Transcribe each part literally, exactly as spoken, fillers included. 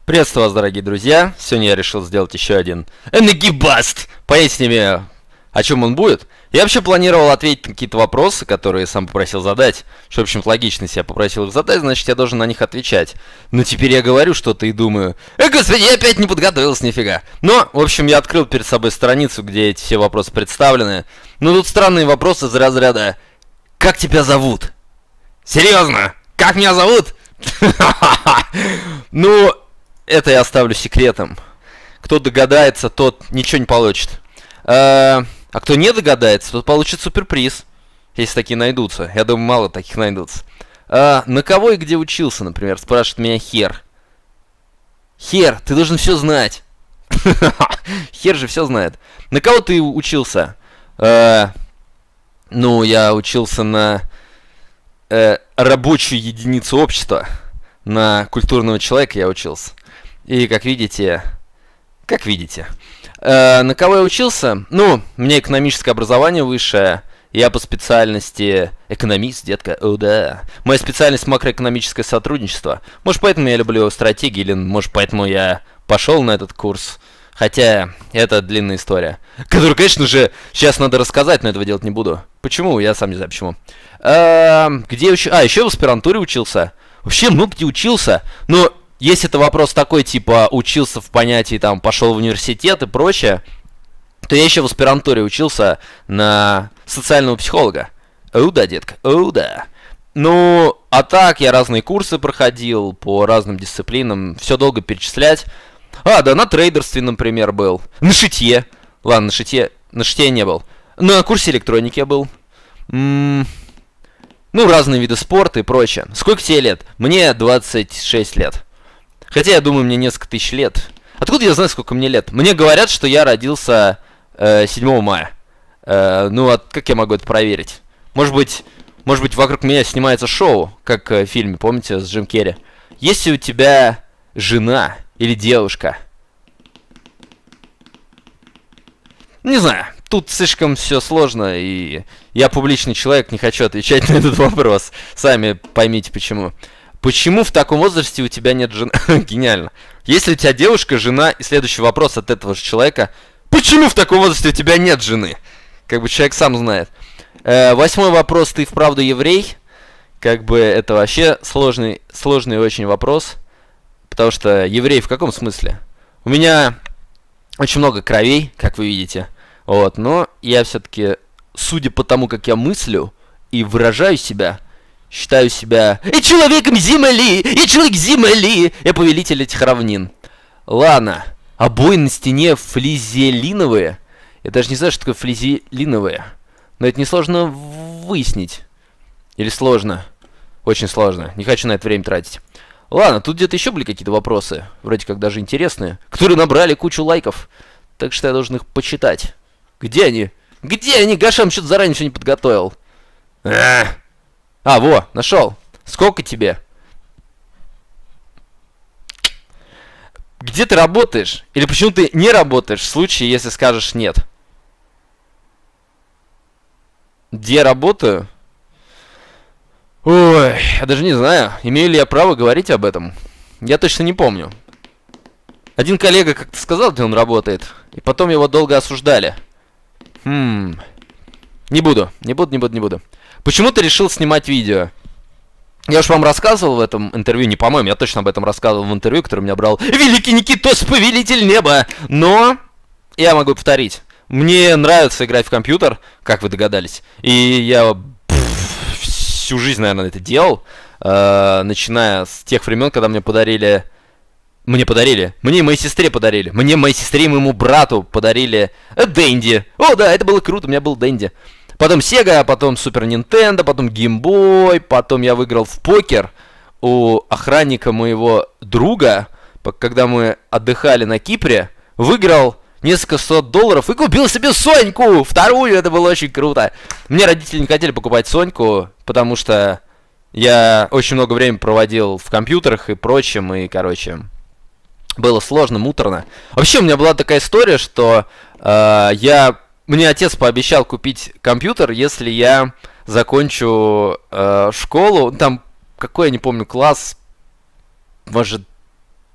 Приветствую вас, дорогие друзья! Сегодня я решил сделать еще один энергибаст. Поясним, о чем он будет. Я вообще планировал ответить на какие-то вопросы, которые сам попросил задать. Что, в общем-то, логично, если я попросил их задать, значит, я должен на них отвечать. Но теперь я говорю что-то и думаю, э, господи, я опять не подготовился, нифига. Но, в общем, я открыл перед собой страницу, где эти все вопросы представлены. Но тут странные вопросы из разряда: как тебя зовут? Серьезно? Как меня зовут? Ну... Это я оставлю секретом. Кто догадается, тот ничего не получит. А, а кто не догадается, тот получит суперприз. Если такие найдутся. Я думаю, мало таких найдутся. А, на кого и где учился, например, спрашивает меня Хер. Хер, ты должен все знать. Хер же все знает. На кого ты учился? А, ну, я учился на э, рабочую единицу общества. На культурного человека я учился. И, как видите, как видите, э, на кого я учился? Ну, у меня экономическое образование высшее. Я по специальности экономист, детка. О, да. Моя специальность макроэкономическое сотрудничество. Может, поэтому я люблю стратегии, или, может, поэтому я пошел на этот курс. Хотя, это длинная история, которую, конечно же, сейчас надо рассказать, но этого делать не буду. Почему? Я сам не знаю, почему. Э, где уч... А, еще в аспирантуре учился. Вообще много где учился, но если это вопрос такой, типа, учился в понятии, там, пошел в университет и прочее, то я еще в аспирантуре учился на социального психолога. Оу да, детка, оу да. Ну, а так я разные курсы проходил по разным дисциплинам, все долго перечислять. А, да, на трейдерстве, например, был. На шитье. Ладно, на шитье, на шитье я не был. На курсе электроники я был. М-м- Ну, разные виды спорта и прочее. Сколько тебе лет? Мне двадцать шесть лет. Хотя, я думаю, мне несколько тысяч лет. Откуда я знаю, сколько мне лет? Мне говорят, что я родился э, седьмого мая. Э, ну, а как я могу это проверить? Может быть, может быть, вокруг меня снимается шоу, как э, в фильме, помните, с Джим Керри? Есть ли у тебя жена или девушка? Не знаю. Тут слишком все сложно, и я публичный человек, не хочу отвечать на этот вопрос. Сами поймите почему. Почему в таком возрасте у тебя нет жены? Гениально. Если у тебя девушка, жена, и следующий вопрос от этого же человека: почему в таком возрасте у тебя нет жены? Как бы человек сам знает. Э, восьмой вопрос: ты вправду еврей? Как бы это вообще сложный, сложный очень вопрос. Потому что еврей в каком смысле? У меня очень много кровей, как вы видите. Вот, но я все-таки, судя по тому, как я мыслю и выражаю себя, считаю себя и человеком земли, и человек земли, я повелитель этих равнин. Ладно, обои на стене флизелиновые. Я даже не знаю, что такое флизелиновые. Но это несложно выяснить. Или сложно? Очень сложно. Не хочу на это время тратить. Ладно, тут где-то еще были какие-то вопросы, вроде как даже интересные, которые набрали кучу лайков. Так что я должен их почитать. Где они? Где они? Гашам что-то заранее все не подготовил. А, а во, нашел. Сколько тебе? Где ты работаешь? Или почему ты не работаешь в случае, если скажешь нет? Где я работаю? Ой, я даже не знаю, имею ли я право говорить об этом. Я точно не помню. Один коллега как-то сказал, где он работает, и потом его долго осуждали. Хм. Не буду, не буду, не буду, не буду. Почему ты решил снимать видео? Я уж вам рассказывал в этом интервью, не по-моему, я точно об этом рассказывал в интервью, которое меня брал великий Никитос, повелитель неба. Но я могу повторить. Мне нравится играть в компьютер, как вы догадались. И я пфф, всю жизнь, наверное, это делал. Э, начиная с тех времен, когда мне подарили... Мне подарили. Мне и моей сестре подарили. Мне, моей сестре и моему брату подарили Дэнди. О, да, это было круто, у меня был Дэнди. Потом Sega, потом Супер Nintendo, потом Game Boy. Потом я выиграл в покер у охранника моего друга, когда мы отдыхали на Кипре. Выиграл несколько сот долларов и купил себе Соньку. Вторую, это было очень круто. Мне родители не хотели покупать Соньку, потому что я очень много времени проводил в компьютерах и прочем, и, короче... Было сложно, муторно. Вообще, у меня была такая история, что э, я... Мне отец пообещал купить компьютер, если я закончу э, школу. Там, какой, я не помню, класс... Может,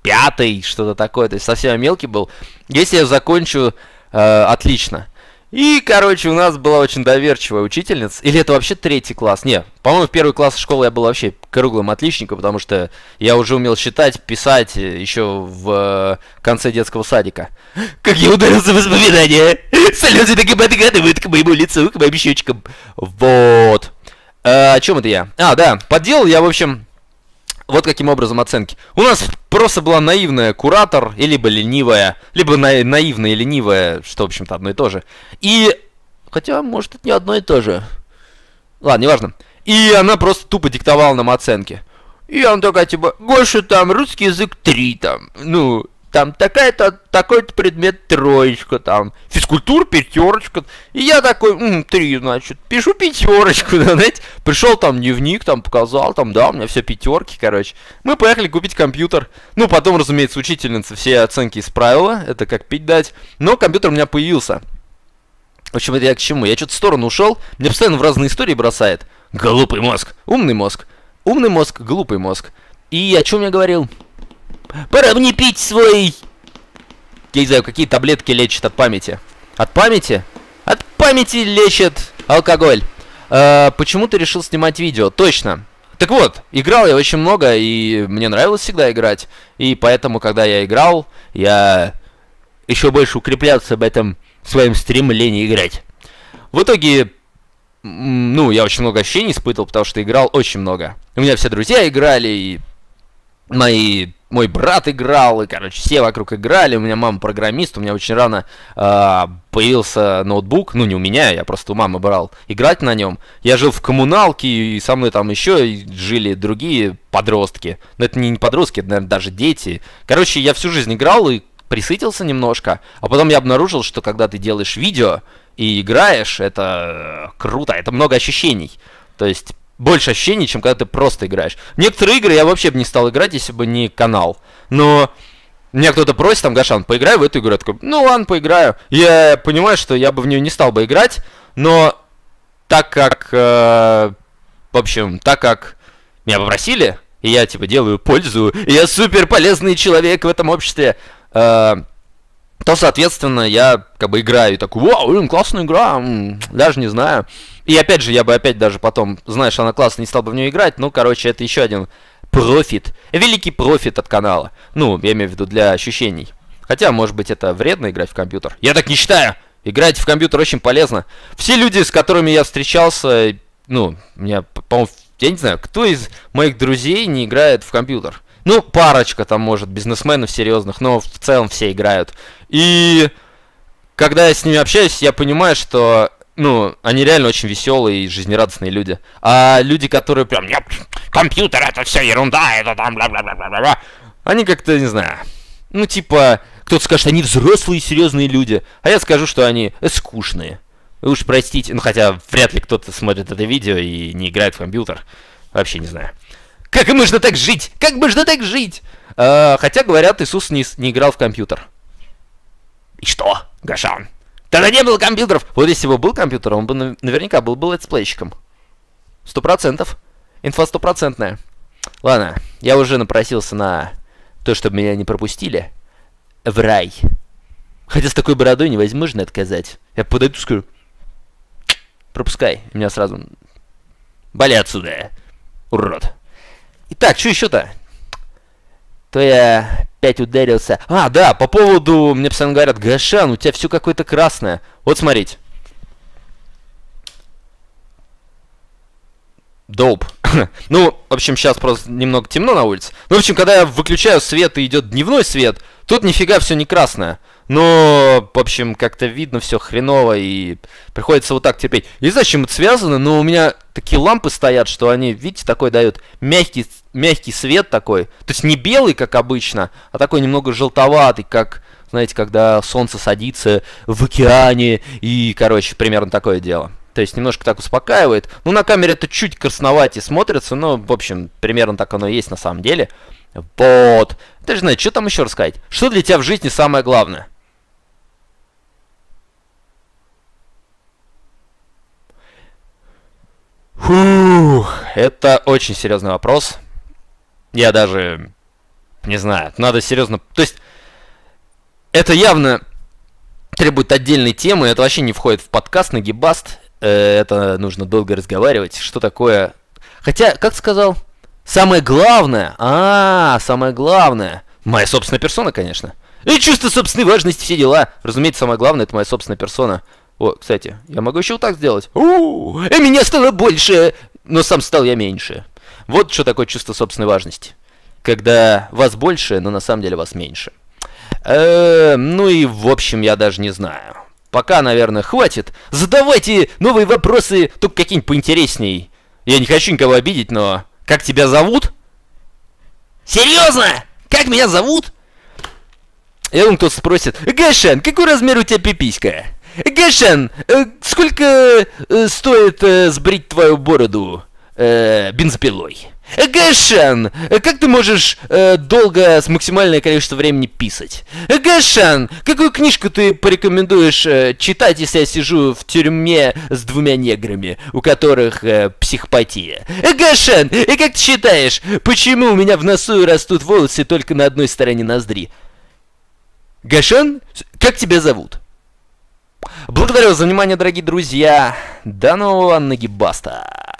пятый, что-то такое, то есть совсем мелкий был. Если я закончу, э, отлично. И, короче, у нас была очень доверчивая учительница. Или это вообще третий класс? Не, по-моему, в первый класс школы я был вообще круглым отличником, потому что я уже умел считать, писать еще в конце детского садика. Как я ударился в воспоминания! Слезы так и подкатывают к моему лицу, к моим щечкам. Вот. А, о чем это я? А, да, подделал я, в общем... Вот каким образом оценки. У нас просто была наивная куратор, и либо ленивая, либо на наивная и ленивая, что, в общем-то, одно и то же. И... Хотя, может, это не одно и то же. Ладно, неважно. И она просто тупо диктовала нам оценки. И она такая, типа, Гоша, там, русский язык три, там, ну... Там такая-то, такой-то предмет троечка, там, физкультура пятерочка. И я такой, м, три, значит, пишу пятерочку, да, знаете. Пришел там дневник, там, показал, там, да, у меня все пятерки, короче. Мы поехали купить компьютер. Ну, потом, разумеется, учительница все оценки исправила, это как пить дать. Но компьютер у меня появился. В общем, это я к чему? Я что-то в сторону ушел, мне постоянно в разные истории бросает. Глупый мозг, умный мозг, умный мозг, глупый мозг. И о чем я говорил? Пора мне пить свой... Я не знаю, какие таблетки лечат от памяти. От памяти? От памяти лечит алкоголь. А, почему ты решил снимать видео? Точно. Так вот, играл я очень много, и мне нравилось всегда играть. И поэтому, когда я играл, я еще больше укреплялся в этом своем стремлении играть. В итоге, ну, я очень много ощущений испытывал, потому что играл очень много. У меня все друзья играли, и мои... Мой брат играл, и, короче, все вокруг играли. У меня мама программист, у меня очень рано э, появился ноутбук. Ну, не у меня, я просто у мамы брал играть на нем. Я жил в коммуналке, и со мной там еще жили другие подростки. Но это не подростки, это, наверное, даже дети. Короче, я всю жизнь играл и присытился немножко. А потом я обнаружил, что когда ты делаешь видео и играешь, это круто, это много ощущений. То есть... Больше ощущений, чем когда ты просто играешь. Некоторые игры я вообще бы не стал играть, если бы не канал. Но меня кто-то просит, там, Гашан, поиграй в эту игру. Я такой, ну ладно, поиграю. Я понимаю, что я бы в нее не стал бы играть, но так как, э, в общем, так как меня попросили, и я, типа, делаю пользу, и я супер полезный человек в этом обществе, э, то, соответственно, я, как бы, играю и такой, вау, блин, классная игра, м, даже не знаю. И опять же, я бы опять даже потом, знаешь, она классная, не стал бы в нее играть. Ну, короче, это еще один профит. Великий профит от канала. Ну, я имею в виду для ощущений. Хотя, может быть, это вредно играть в компьютер. Я так не считаю. Играть в компьютер очень полезно. Все люди, с которыми я встречался, ну, меня, по-моему, я не знаю, кто из моих друзей не играет в компьютер. Ну, парочка там, может, бизнесменов серьезных, но в целом все играют. И когда я с ними общаюсь, я понимаю, что... Ну, они реально очень веселые и жизнерадостные люди. А люди, которые прям, нет, компьютер это все ерунда, это там бла-бла-бла-бла-бла. Они как-то, не знаю, ну типа, кто-то скажет, они взрослые серьезные люди, а я скажу, что они э, скучные. Вы уж простите, ну хотя вряд ли кто-то смотрит это видео и не играет в компьютер. Вообще не знаю. Как можно так жить? Как можно так жить? А, хотя, говорят, Иисус не, не играл в компьютер. И что, Гашан? Тогда не было компьютеров. Вот если бы был компьютер, он бы наверняка был бы летсплейщиком. Сто процентов. Инфа стопроцентная. Ладно, я уже напросился на то, чтобы меня не пропустили в рай. Хотя с такой бородой невозможно отказать. Я подойду и скажу, пропускай. И меня сразу... Вали отсюда, урод. Итак, что еще-то? То я опять ударился. А, да, по поводу... Мне постоянно говорят, Гашан, у тебя все какое-то красное. Вот смотрите. Доп. Ну, в общем, сейчас просто немного темно на улице. Ну, в общем, когда я выключаю свет и идет дневной свет, тут нифига все не красное. Но, в общем, как-то видно все хреново, и приходится вот так терпеть. Не знаю, с чем это связано, но у меня такие лампы стоят, что они, видите, такой дают мягкий, мягкий свет такой. То есть не белый, как обычно, а такой немного желтоватый, как, знаете, когда солнце садится в океане, и, короче, примерно такое дело. То есть немножко так успокаивает. Ну, на камере это чуть красноватее смотрится, но, в общем, примерно так оно и есть на самом деле. Вот. Ты же знаешь, что там еще рассказать? Что для тебя в жизни самое главное? Фух, это очень серьезный вопрос. Я даже Не знаю, надо серьезно... То есть, это явно требует отдельной темы, это вообще не входит в подкаст Нагибаст. Это нужно долго разговаривать. Что такое... Хотя, как сказал, самое главное... А, самое главное... Моя собственная персона, конечно. И чувство собственной важности, все дела. Разумеется, самое главное, это моя собственная персона. О, кстати, я могу еще вот так сделать. У-у-у, и меня стало больше, но сам стал я меньше. Вот что такое чувство собственной важности. Когда вас больше, но на самом деле вас меньше. Э-э, ну и в общем, я даже не знаю. Пока, наверное, хватит. Задавайте новые вопросы, только какие-нибудь поинтересней. Я не хочу никого обидеть, но... Как тебя зовут? Серьезно? Как меня зовут? Я думаю, кто-то спросит. Гашан, какой размер у тебя пиписька? Гашан, э, сколько э, стоит э, сбрить твою бороду э, бензопилой? Гашан, как ты можешь э, долго с максимальное количество времени писать? Гашан, какую книжку ты порекомендуешь э, читать, если я сижу в тюрьме с двумя неграми, у которых э, психопатия? Гашан, и как ты считаешь, почему у меня в носу растут волосы только на одной стороне ноздри? Гашан, как тебя зовут? Благодарю за внимание, дорогие друзья. До нового Нагибаста.